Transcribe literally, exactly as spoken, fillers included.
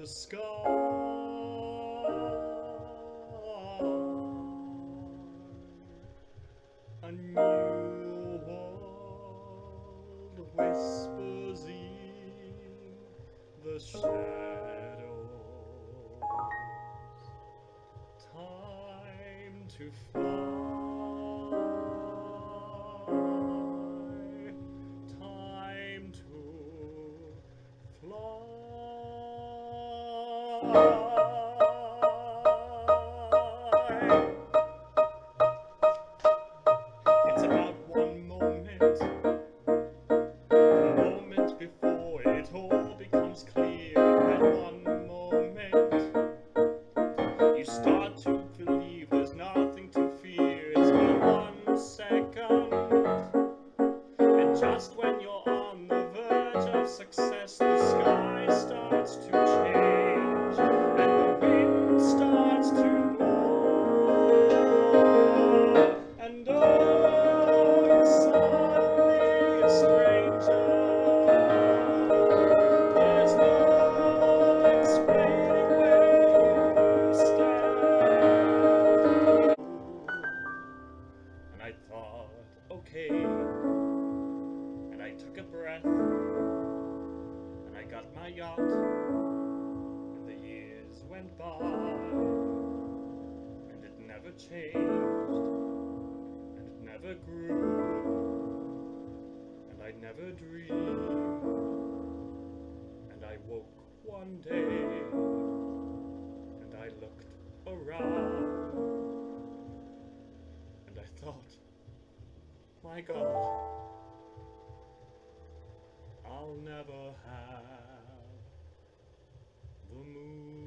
the sky. A new world whispers in the shadows. Time to fly. Time to fly. It's about one moment, the moment before it all becomes clear. In that one moment, you start to believe there's nothing to fear. It's been one second, and just when you're on the verge of success, the sky starts to change, and the wind starts to blow, and oh, you're suddenly a stranger. There's no explaining where you stand. And I thought, okay, and I took a breath, and I got my yacht, and the years went by, and it never changed, and it never grew, and I never dreamed. And I woke one day, and I looked around, and I thought, my God, I'll never have the moon.